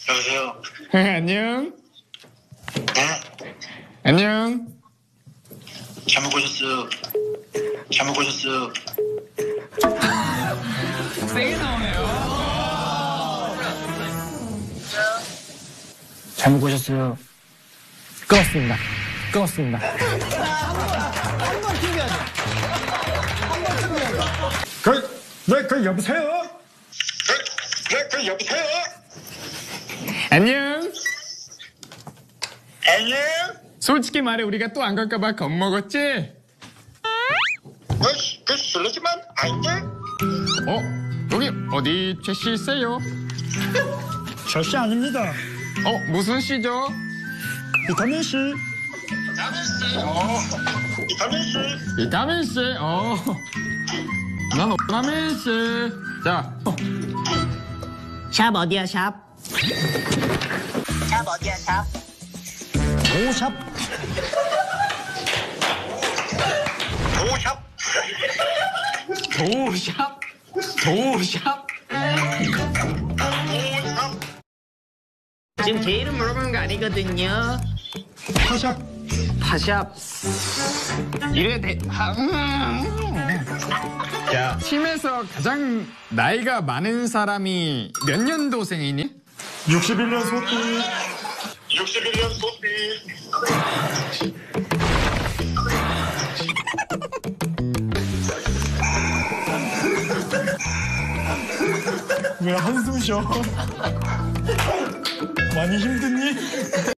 여보세요? 안녕. 네? 안녕. 잘못 보셨어요. 잘못 보셨어요. 세게 나오네요. 잘못 보셨어요. 끊었습니다. 끊었습니다. 여보세요? 여보세요? 안녕. 안녕? 솔직히 말해 우리가 또 안 갈까봐 겁먹었지? 그 실례지만 아닌데? 여기 어디 최씨 있어요? 절씨 아닙니다. 무슨 씨죠? 비타민 C. 이타민 씨. 비타민 C. 난 비타민 C. 자, 샵 어디야 샵? 샵 어디야 샵? 도샵. 도샵. 도샵. 도샵. 도샵. 지금 제 이름 물어보는 거 아니거든요. 파샵. 파샵. 이래 야, 팀에서 가장 나이가 많은 사람이 몇 년도생이니? 61년 소띠. 61년 소띠. 왜 한숨 쉬어? 많이 힘드니?